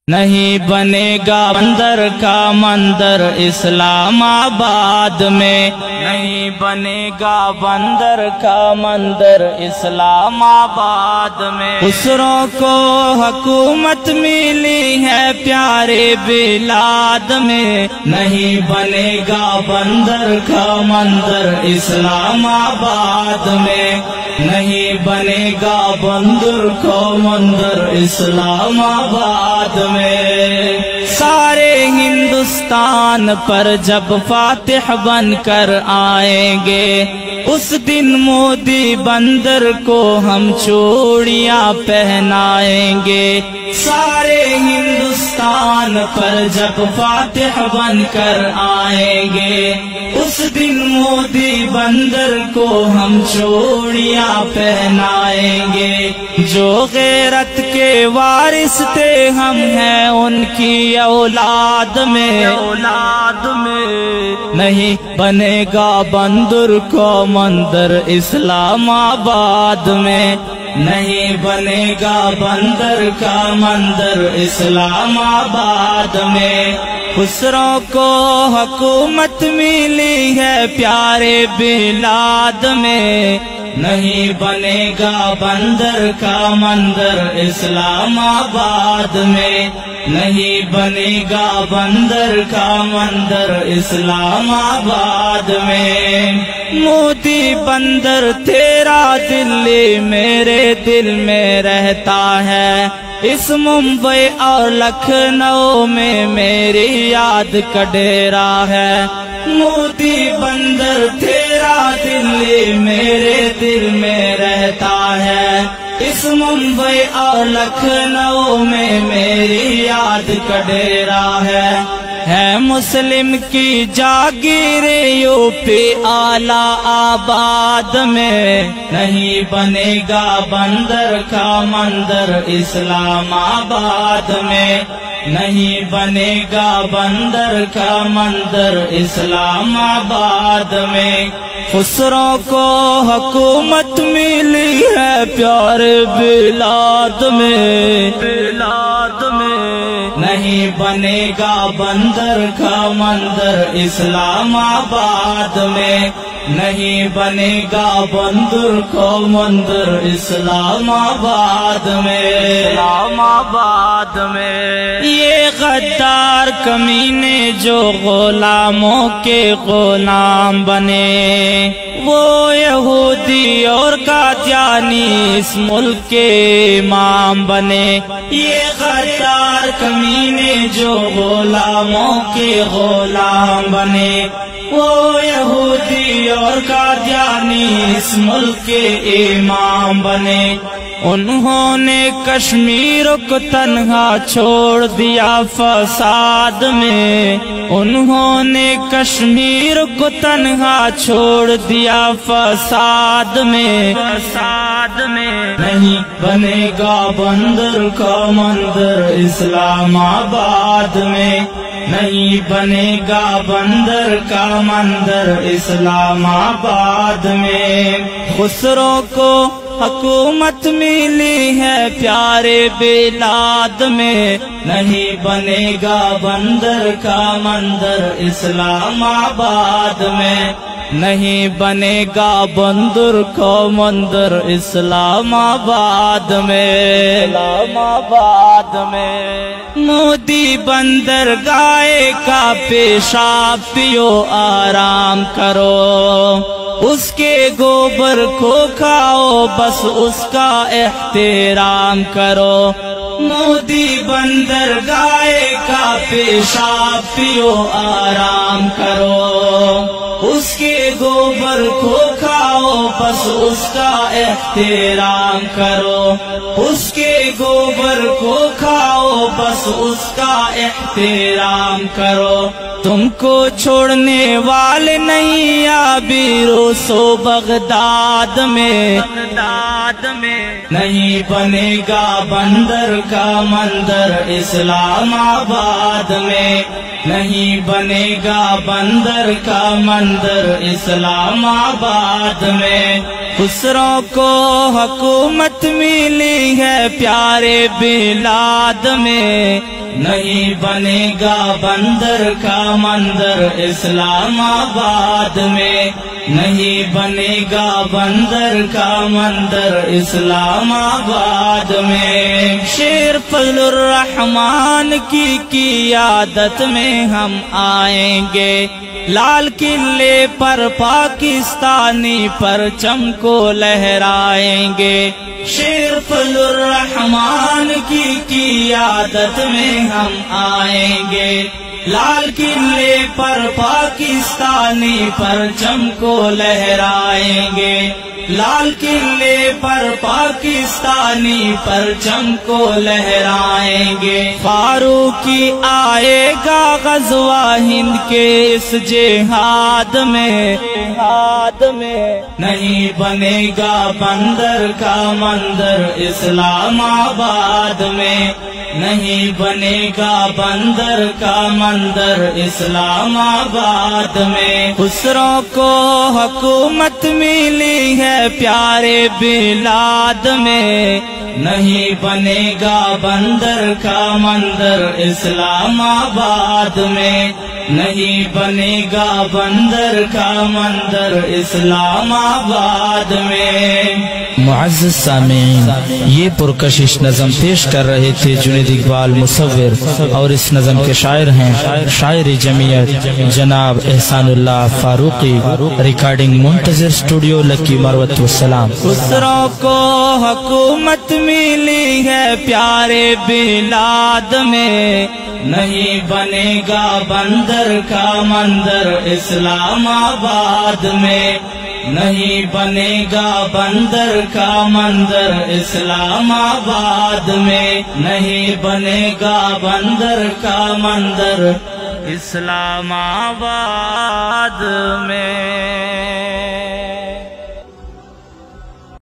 نہیں بنے گا بندر کا مندر اسلام آباد میں، نہیں بنے گا بندر کا مندر اسلام آباد میں۔ خسروں کو حکومت ملی ہے پیارے بلاد میں، نہیں بنے گا بندر کا مندر اسلام آباد میں، نہیں بنے گا بندر کا مندر اسلام آباد میں۔ سارے ہندوستان پر جب فاتح بن کر آئیں گے، اس دن مودی بندر کو ہم چوڑیاں پہنائیں گے۔ سارے ہندوستان پر جب فاتح بن کر آئیں گے، اس دن مودی بندر کو ہم چوڑیاں پہنائیں گے۔ جو غیرت کے وارث تھے ہم ہیں ان کی اولاد میں، نہیں بنے گا بندر کا مندر اسلام آباد میں، نہیں بنے گا بندر کا مندر اسلام آباد میں۔ خسروں کو حکومت ملی ہے پیارے بلاد میں، نہیں بنے گا بندر کا مندر اسلام آباد میں، نہیں بنے گا بندر کا مندر اسلام آباد میں۔ مودی بندر تیرا دلی میرے دل میں رہتا ہے، اس ممبئی اور لکھنؤ میں میری یاد کا ڈیرا ہے۔ مودی بندر تیرا دلی میرے دل میں رہتا ہے، اس ممبئی اور لکھنؤ میں میری یاد کا ڈیرا ہے مسلم کی جاگیر یو پی اعلیٰ آباد میں، نہیں بنے گا بندر کا مندر اسلام آباد میں، نہیں بنے گا بندر کا مندر اسلام آباد میں۔ خسروں کو حکومت ملی ہے پیارے بلاد میں، نہیں بنے گا بندر کا مندر اسلام آباد میں، نہیں بنے گا بندر کا مندر اسلام آباد میں، یہ غدار کمینے جو غلاموں کے غلام بنے، وہ یہودی اور قادیانی اس ملک کے امام بنے۔ یہ غدار کمینے جو غلاموں کے غلام بنے، وہ یہودی اور قادیانی اس ملک کے امام بنے۔ انہوں نے کشمیر کو تنہا چھوڑ دیا فساد میں، انہوں نے کشمیر کو تنہا چھوڑ دیا فساد میں، نہیں بنے گا بندر کا مندر اسلام آباد میں، نہیں بنے گا بندر کا مندر اسلام آباد میں۔ خسروں کو حکومت ملی ہے پیارے بلاد میں، نہیں بنے گا بندر کا مندر اسلام آباد میں، نہیں بنے گا بندر کا مندر اسلام آباد میں، مودی بندر گائے کا پیشاب پیو آرام کرو، اس کے گوبر کو کھاؤ بس اس کا احترام کرو۔ مودی بندر گائے کا پیشاب پیو آرام کرو، اس کے گوبر کو کھاؤ بس اس کا احترام کرو، اس کے گوبر کو کھاؤ بس اس کا احترام کرو۔ تم کو چھوڑنے والے نہیں آبیرو سو بغداد میں، نہیں بنے گا بندر کا مندر اسلام آباد میں، نہیں بنے گا بندر کا مندر اسلام آباد میں۔ خسرو کو حکومت ملی ہے پیارے بلاد میں، نہیں بنے گا بندر کا مندر اسلام آباد میں، نہیں بنے گا بندر کا مندر اسلام آباد میں۔ شیر فضل الرحمان کی قیادت میں ہم آئیں گے، لال قلعے پر پاکستانی پرچم کو لہرائیں گے۔ شیر فضل الرحمان کی قیادت میں ہم آئیں گے، لال قلعے پر پاکستانی پرچم کو لہرائیں گے، لال قلعے پر پاکستانی پرچم کو لہرائیں گے۔ فاروقی آئے گا غزوہ ہند کے اس جہاد میں، نہیں بنے گا بندر کا مندر اسلام آباد میں، نہیں بنے گا بندر کا مندر اسلام آباد میں۔ خسرو کو حکومت ملی ہے پیارے بلاد میں، نہیں بنے گا بندر کا مندر اسلام آباد میں، نہیں بنے گا بندر کا مندر اسلام آباد میں۔ معزز سامعین، یہ پرکشش نظم پیش کر رہے تھے جنید اقبال مصور، اور اس نظم کے شاعر ہیں شاعر جمعیت جناب احسان اللہ فاروقی، ریکارڈنگ منتظر اسٹوڈیو لکی مروت والسلام۔ خسرو کو حکومت ملی ہے پیارے بلاد میں، نہیں بنے گا بندر کا مندر اسلام آباد میں، نہیں بنے گا بندر کا مندر اسلام آباد میں، نہیں بنے گا بندر کا مندر اسلام آباد میں۔